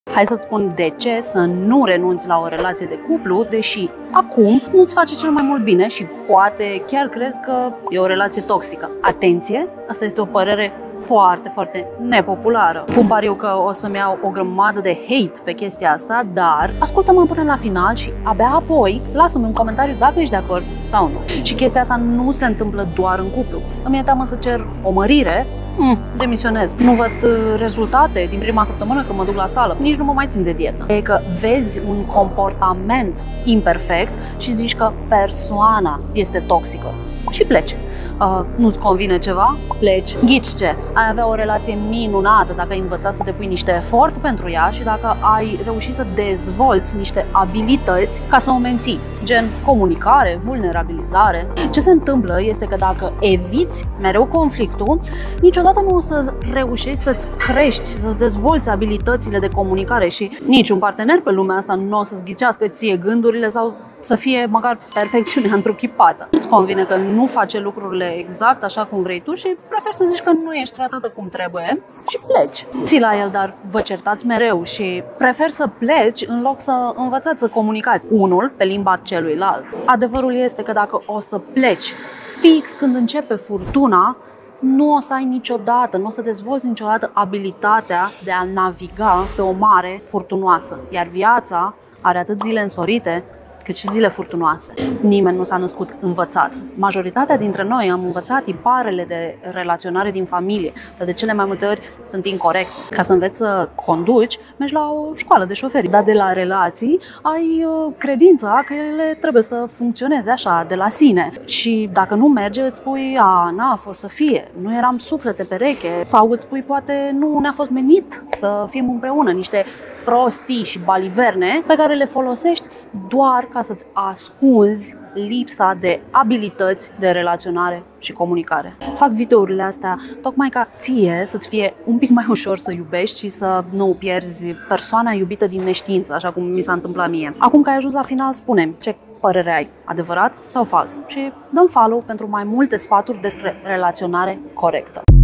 Hai să-ți spun de ce să nu renunți la o relație de cuplu, deși acum nu-ți face cel mai mult bine și poate chiar crezi că e o relație toxică. Atenție, asta este o părere foarte nepopulară. Pun pariu că o să-mi iau o grămadă de hate pe chestia asta, dar ascultă-mă până la final și abia apoi lasă-mi un comentariu dacă ești de acord sau nu. Și chestia asta nu se întâmplă doar în cuplu. Îmi e teamă să cer o mărire, demisionez. Nu văd rezultate din prima săptămână când mă duc la sală. Nici nu mă mai țin de dietă. E că vezi un comportament imperfect și zici că persoana este toxică și pleci. Nu-ți convine ceva? Pleci. Ghici ce? Ai avea o relație minunată dacă ai învățat să depui niște efort pentru ea și dacă ai reușit să dezvolți niște abilități ca să o menții, gen comunicare, vulnerabilizare. Ce se întâmplă este că dacă eviți mereu conflictul, niciodată nu o să reușești să-ți crești, să-ți dezvolți abilitățile de comunicare și niciun partener pe lumea asta nu o să-ți ghicească ție gândurile sau să fie măcar perfecțiunea întruchipată. Nu-ți convine că nu face lucrurile exact așa cum vrei tu și preferi să zici că nu ești tratată cum trebuie și pleci. Ții la el, dar vă certați mereu și preferi să pleci în loc să învățați să comunicați unul pe limba celuilalt. Adevărul este că dacă o să pleci fix când începe furtuna, nu o să ai niciodată, nu o să dezvolți niciodată abilitatea de a naviga pe o mare furtunoasă. Iar viața are atât zile însorite cât și zile furtunoase. Nimeni nu s-a născut învățat. Majoritatea dintre noi am învățat tiparele de relaționare din familie, dar de cele mai multe ori sunt incorecte. Ca să înveți să conduci, mergi la o școală de șoferi, dar de la relații ai credința că ele trebuie să funcționeze așa, de la sine. Și dacă nu merge, îți spui, n-a fost să fie, nu eram suflete pereche, sau îți spui, poate nu ne-a fost menit să fim împreună, niște prostii și baliverne pe care le folosești doar ca să-ți ascunzi lipsa de abilități de relaționare și comunicare. Fac videourile astea tocmai ca ție să-ți fie un pic mai ușor să iubești și să nu pierzi persoana iubită din neștiință, așa cum mi s-a întâmplat mie. Acum că ai ajuns la final, spune-mi ce părere ai, adevărat sau fals? Și dă-mi follow pentru mai multe sfaturi despre relaționare corectă.